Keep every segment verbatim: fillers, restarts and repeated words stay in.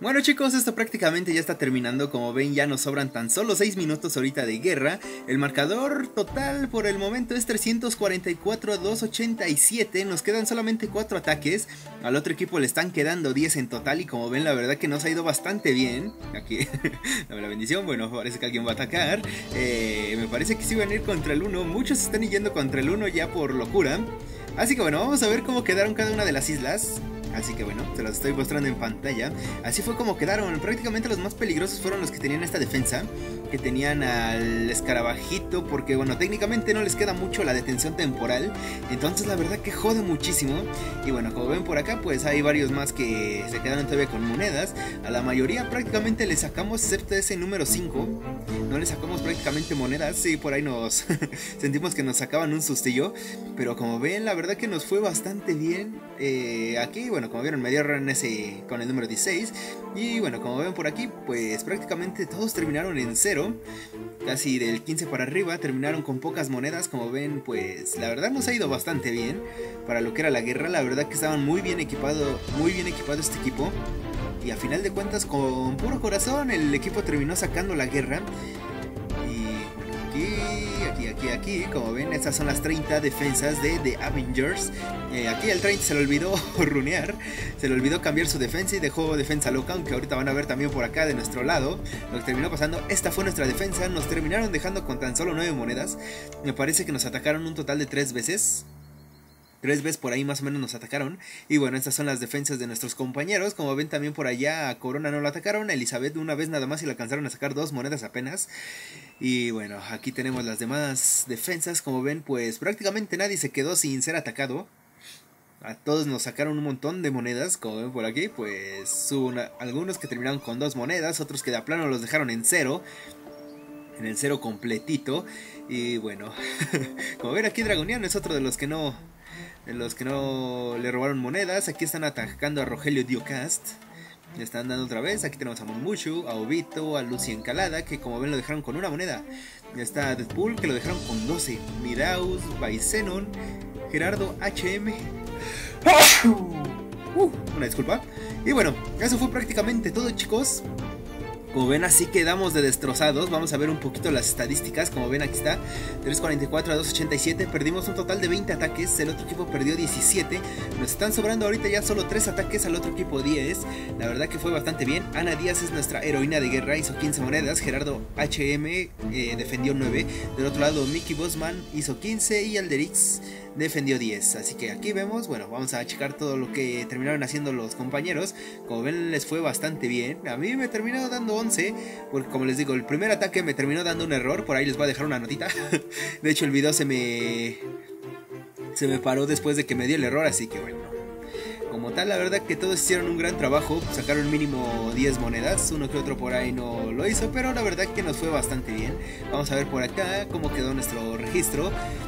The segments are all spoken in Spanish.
Bueno chicos, esto prácticamente ya está terminando. Como ven, ya nos sobran tan solo seis minutos ahorita de guerra. El marcador total por el momento es trescientos cuarenta y cuatro a doscientos ochenta y siete. Nos quedan solamente cuatro ataques. Al otro equipo le están quedando diez en total. Y como ven, la verdad que nos ha ido bastante bien. Aquí, dame la bendición. Bueno, parece que alguien va a atacar. eh, Me parece que sí van a ir contra el uno. Muchos están yendo contra el uno ya por locura. Así que bueno, vamos a ver cómo quedaron cada una de las islas. Así que bueno, se los estoy mostrando en pantalla. Así fue como quedaron. Prácticamente los más peligrosos fueron los que tenían esta defensa, que tenían al escarabajito, porque bueno, técnicamente no les queda mucho la detención temporal. Entonces la verdad que jode muchísimo. Y bueno, como ven por acá, pues hay varios más que se quedaron todavía con monedas. A la mayoría prácticamente le sacamos, excepto ese número cinco. No le sacamos prácticamente monedas. Sí, por ahí nos sentimos que nos sacaban un sustillo. Pero como ven, la verdad que nos fue bastante bien. eh, Aquí, bueno, como vieron, me dio error en ese con el número dieciséis. Y bueno, como ven por aquí, pues prácticamente todos terminaron en cero. Casi del quince para arriba terminaron con pocas monedas. Como ven, pues la verdad nos ha ido bastante bien para lo que era la guerra. La verdad que estaban muy bien equipado, muy bien equipado este equipo. Y a final de cuentas, con puro corazón, el equipo terminó sacando la guerra. Aquí, aquí, aquí, aquí, como ven, estas son las treinta defensas de The Avengers. eh, Aquí el treinta se le olvidó runear, se le olvidó cambiar su defensa y dejó defensa loca, aunque ahorita van a ver también por acá de nuestro lado lo que terminó pasando. Esta fue nuestra defensa, nos terminaron dejando con tan solo nueve monedas. Me parece que nos atacaron un total de tres veces. Tres veces por ahí más o menos nos atacaron. Y bueno, estas son las defensas de nuestros compañeros. Como ven también por allá a Corona no la atacaron. A Elizabeth una vez nada más y le alcanzaron a sacar dos monedas apenas. Y bueno, aquí tenemos las demás defensas. Como ven, pues prácticamente nadie se quedó sin ser atacado. A todos nos sacaron un montón de monedas. Como ven por aquí, pues hubo una, algunos que terminaron con dos monedas. Otros que de a plano los dejaron en cero. En el cero completito. Y bueno, como ven aquí Dragoniano es otro de los que no... De los que no le robaron monedas. Aquí están atacando a Rogelio Diocast. Le están dando otra vez. Aquí tenemos a Monmushu, a Obito, a Lucy Encalada, que como ven lo dejaron con una moneda. Ya está Deadpool, que lo dejaron con doce. Miraus, Baizenon, Gerardo H M. Uh, una disculpa. Y bueno, eso fue prácticamente todo, chicos. Como ven, así quedamos de destrozados. Vamos a ver un poquito las estadísticas. Como ven, aquí está, trescientos cuarenta y cuatro a doscientos ochenta y siete. Perdimos un total de veinte ataques. El otro equipo perdió diecisiete. Nos están sobrando ahorita ya solo tres ataques, al otro equipo diez. La verdad que fue bastante bien. Ana Díaz es nuestra heroína de guerra, hizo quince monedas. Gerardo H M eh, defendió nueve. Del otro lado Mickey Bosman hizo quince y Alderix defendió diez. Así que aquí vemos, bueno, vamos a checar todo lo que terminaron haciendo los compañeros. Como ven, les fue bastante bien. A mí me terminó dando once, porque como les digo, el primer ataque me terminó dando un error. Por ahí les voy a dejar una notita. De hecho el video se me Se me paró después de que me dio el error, así que bueno, como tal, la verdad que todos hicieron un gran trabajo. Sacaron mínimo diez monedas. Uno que otro por ahí no lo hizo, pero la verdad que nos fue bastante bien. Vamos a ver por acá cómo quedó nuestro registro.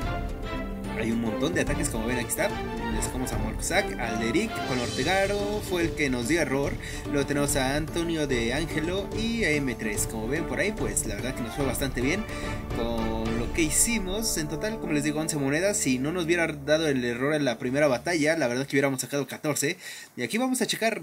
Hay un montón de ataques, como ven, aquí está. Le sacamos a Morkzak, al Eric, con Ortegaro fue el que nos dio error. Luego tenemos a Antonio de Angelo y a M tres. Como ven por ahí, pues la verdad que nos fue bastante bien con lo que hicimos. En total, como les digo, once monedas. Si no nos hubiera dado el error en la primera batalla, la verdad que hubiéramos sacado catorce. Y aquí vamos a checar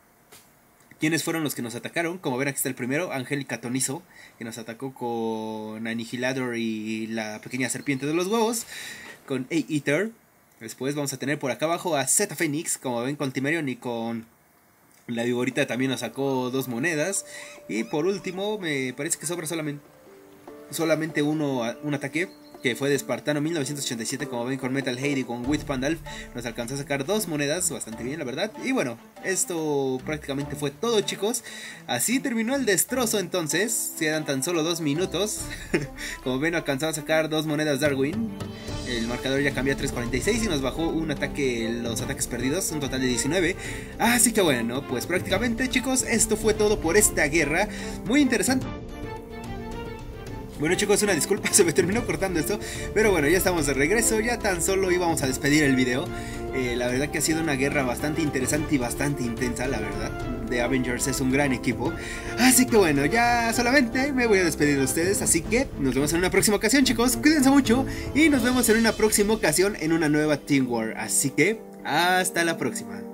quiénes fueron los que nos atacaron. Como ven, aquí está el primero, Angélica Tonizo, que nos atacó con Anihilador y la pequeña serpiente de los huevos, con A-Eater. Después vamos a tener por acá abajo a Z Phoenix, como ven, con Timerion y con la Viborita también nos sacó dos monedas. Y por último, me parece que sobra solamente, solamente uno, un ataque, que fue de Espartano mil novecientos ochenta y siete, como ven, con Metal Hate y con With Pandalf. Nos alcanzó a sacar dos monedas, bastante bien la verdad. Y bueno, esto prácticamente fue todo, chicos. Así terminó el destrozo entonces. Quedan tan solo dos minutos. Como ven, alcanzamos a sacar dos monedas Darwin. El marcador ya cambió a tres cuarenta y seis y nos bajó un ataque, los ataques perdidos, un total de diecinueve. Así que bueno, pues prácticamente, chicos, esto fue todo por esta guerra. Muy interesante. Bueno, chicos, una disculpa, se me terminó cortando esto, pero bueno, ya estamos de regreso. Ya tan solo íbamos a despedir el video. eh, La verdad que ha sido una guerra bastante interesante y bastante intensa, la verdad. The Avengers es un gran equipo. Así que bueno, ya solamente me voy a despedir de ustedes. Así que nos vemos en una próxima ocasión, chicos. Cuídense mucho y nos vemos en una próxima ocasión en una nueva Team War. Así que hasta la próxima.